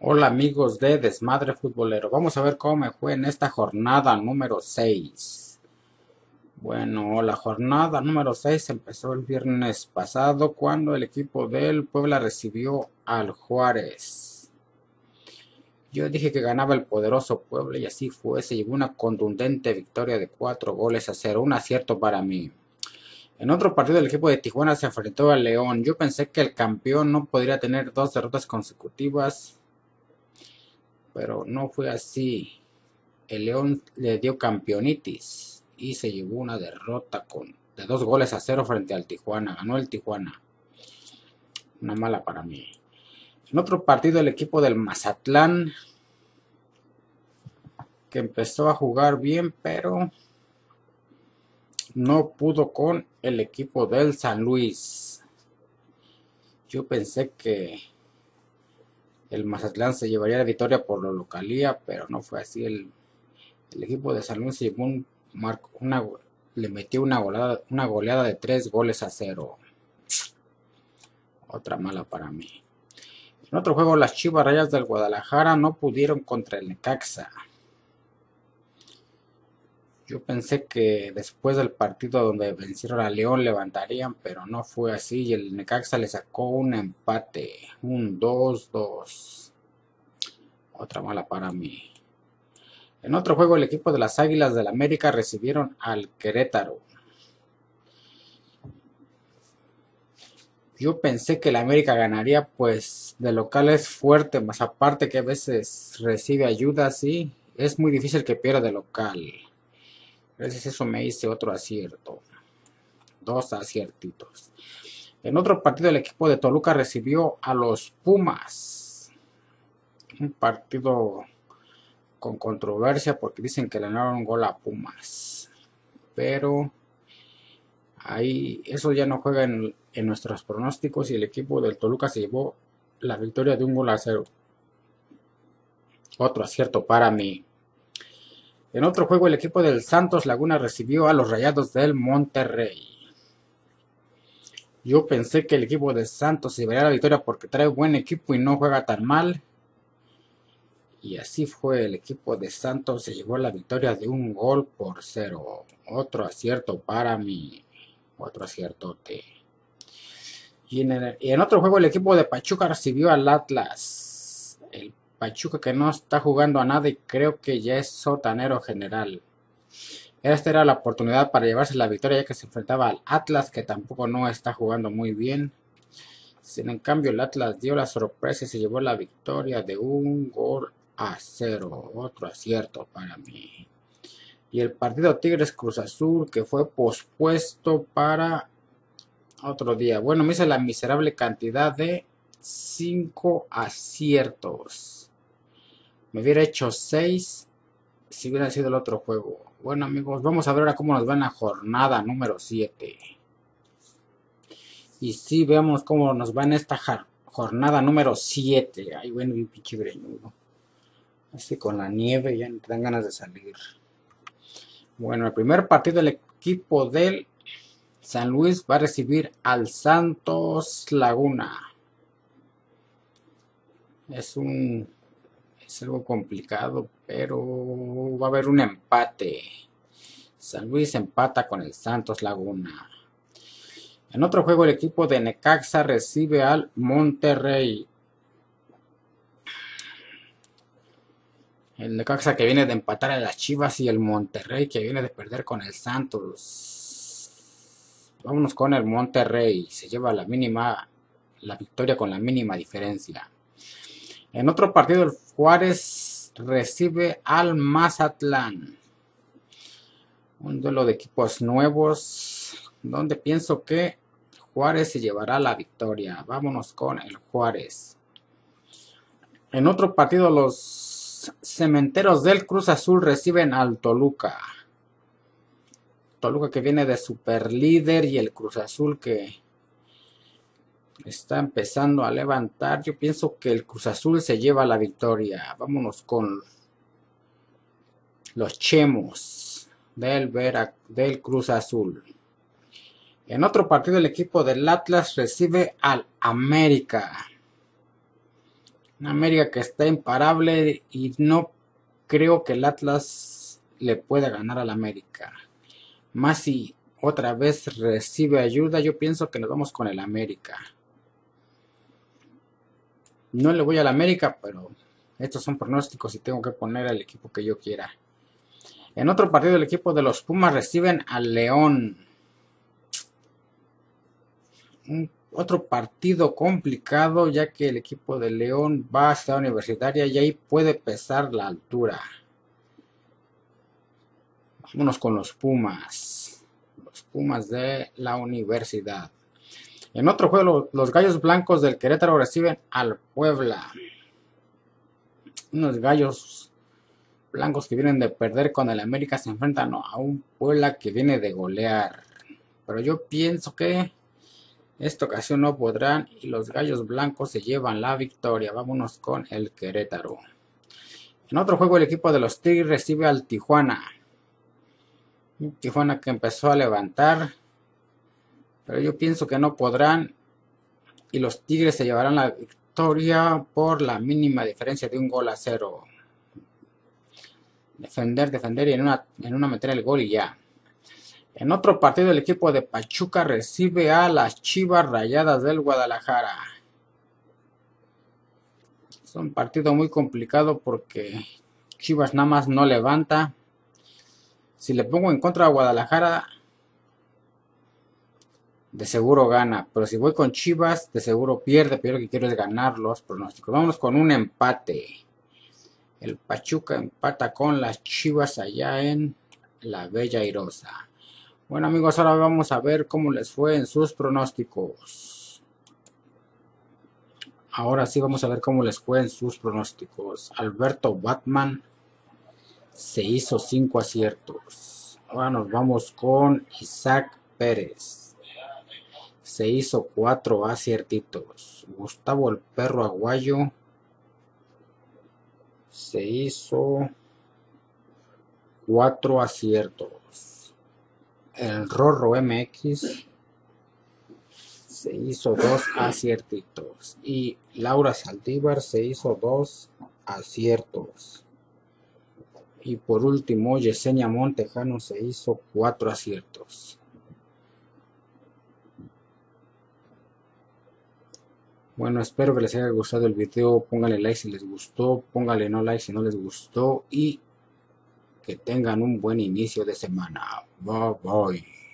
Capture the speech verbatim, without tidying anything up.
Hola amigos de Desmadre Futbolero, vamos a ver cómo me fue en esta jornada número seis. Bueno, la jornada número seis empezó el viernes pasado cuando el equipo del Puebla recibió al Juárez. Yo dije que ganaba el poderoso Puebla y así fue, se llevó una contundente victoria de cuatro goles a cero, un acierto para mí. En otro partido el equipo de Tijuana se enfrentó al León. Yo pensé que el campeón no podría tener dos derrotas consecutivas, pero no fue así. El León le dio campeonitis y se llevó una derrota con, de dos goles a cero frente al Tijuana. Ganó el Tijuana. Una mala para mí. En otro partido el equipo del Mazatlán, que empezó a jugar bien, pero no pudo con el equipo del San Luis. Yo pensé que el Mazatlán se llevaría la victoria por la localía, pero no fue así. El, el equipo de San Luis se llevó un marco, una, le metió una goleada, una goleada de tres goles a cero. Otra mala para mí. En otro juego, las Chivas Rayadas del Guadalajara no pudieron contra el Necaxa. Yo pensé que después del partido donde vencieron a León levantarían, pero no fue así y el Necaxa le sacó un empate, un dos dos. Otra mala para mí. En otro juego, el equipo de las Águilas del América recibieron al Querétaro. Yo pensé que el América ganaría, pues de local es fuerte, más aparte que a veces recibe ayudas y es muy difícil que pierda de local. Gracias a eso me hice otro acierto. Dos aciertitos. En otro partido el equipo de Toluca recibió a los Pumas. Un partido con controversia porque dicen que le ganaron un gol a Pumas. Pero ahí eso ya no juega en, en nuestros pronósticos y el equipo del Toluca se llevó la victoria de un gol a cero. Otro acierto para mí. En otro juego el equipo del Santos Laguna recibió a los Rayados del Monterrey. Yo pensé que el equipo de Santos se llevaría la victoria porque trae buen equipo y no juega tan mal. Y así fue, el equipo de Santos se llevó la victoria de un gol por cero. Otro acierto para mí. Otro aciertote. Y en, el, y en otro juego el equipo de Pachuca recibió al Atlas. El Pachuca que no está jugando a nada y creo que ya es sotanero general. Esta era la oportunidad para llevarse la victoria ya que se enfrentaba al Atlas que tampoco no está jugando muy bien. Sin en cambio el Atlas dio la sorpresa y se llevó la victoria de un gol a cero. Otro acierto para mí. Y el partido Tigres Cruz Azul que fue pospuesto para otro día. Bueno, me hice la miserable cantidad de cinco aciertos. Me hubiera hecho seis si hubiera sido el otro juego. Bueno amigos, vamos a ver ahora cómo nos va en la jornada número siete. Y sí, veamos cómo nos va en esta jornada número siete. Ay, bueno, un pinche greñudo. Así con la nieve ya no te dan ganas de salir. Bueno, el primer partido del equipo del San Luis va a recibir al Santos Laguna. Es un... es algo complicado, pero va a haber un empate. San Luis empata con el Santos Laguna. En otro juego el equipo de Necaxa recibe al Monterrey. El Necaxa que viene de empatar a las Chivas y el Monterrey que viene de perder con el Santos. Vámonos con el Monterrey. Se lleva la mínima, la victoria con la mínima diferencia. En otro partido el Juárez recibe al Mazatlán. Un duelo de equipos nuevos donde pienso que Juárez se llevará la victoria. Vámonos con el Juárez. En otro partido los Cementeros del Cruz Azul reciben al Toluca. Toluca que viene de super líder y el Cruz Azul que está empezando a levantar. Yo pienso que el Cruz Azul se lleva la victoria. Vámonos con los Chemos del, Vera, del Cruz Azul. En otro partido el equipo del Atlas recibe al América. Una América que está imparable y no creo que el Atlas le pueda ganar al América. Más si otra vez recibe ayuda, yo pienso que nos vamos con el América. No le voy al América, pero estos son pronósticos y tengo que poner al equipo que yo quiera. En otro partido, el equipo de los Pumas reciben al León. Un, otro partido complicado, ya que el equipo de León va a Ciudad Universitaria y ahí puede pesar la altura. Vámonos con los Pumas. Los Pumas de la universidad. En otro juego, los Gallos Blancos del Querétaro reciben al Puebla. Unos Gallos Blancos que vienen de perder con el América se enfrentan a un Puebla que viene de golear. Pero yo pienso que esta ocasión no podrán y los Gallos Blancos se llevan la victoria. Vámonos con el Querétaro. En otro juego, el equipo de los Tigres recibe al Tijuana. Un Tijuana que empezó a levantar, pero yo pienso que no podrán y los Tigres se llevarán la victoria por la mínima diferencia de un gol a cero. Defender, defender y en una, en una meter el gol y ya. En otro partido, el equipo de Pachuca recibe a las Chivas Rayadas del Guadalajara. Es un partido muy complicado porque Chivas nada más no levanta. Si le pongo en contra a Guadalajara, de seguro gana. Pero si voy con Chivas, de seguro pierde. Pero lo que quiero es ganar los pronósticos. Vamos con un empate. El Pachuca empata con las Chivas allá en la Bella Airosa. Bueno amigos, ahora vamos a ver cómo les fue en sus pronósticos. Ahora sí vamos a ver cómo les fue en sus pronósticos. Alberto Batman se hizo cinco aciertos. Ahora nos vamos con Isaac Pérez. Se hizo cuatro aciertitos. Gustavo el Perro Aguayo se hizo cuatro aciertos. El Rorro M X se hizo dos aciertitos. Y Laura Saldívar se hizo dos aciertos. Y por último, Yesenia Montejano se hizo cuatro aciertos. Bueno, espero que les haya gustado el video. Pónganle like si les gustó. Pónganle no like si no les gustó. Y que tengan un buen inicio de semana. Bye bye.